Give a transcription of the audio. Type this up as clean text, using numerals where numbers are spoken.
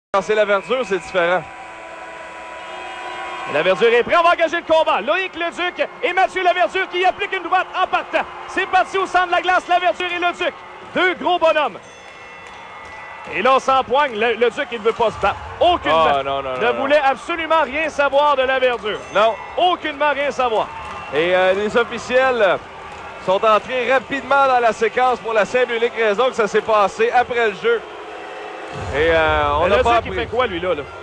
Quand c'est la verdure, c'est différent. La verdure est prêt, on va engager le combat. Loïc Leduc et Mathieu Laverdure qui appliquent une droite en partant. C'est parti au centre de la glace, Laverdure et Leduc. Deux gros bonhommes. Et là, on s'empoigne. Leduc, il ne veut pas se battre. Aucunement. Ne voulait absolument rien savoir de Laverdure. Non. Aucunement rien savoir. Et les officiels sont entrés rapidement dans la séquence pour la simple et unique raison que ça s'est passé après le jeu. Et on n'a pas appris. Il fait quoi, lui, là?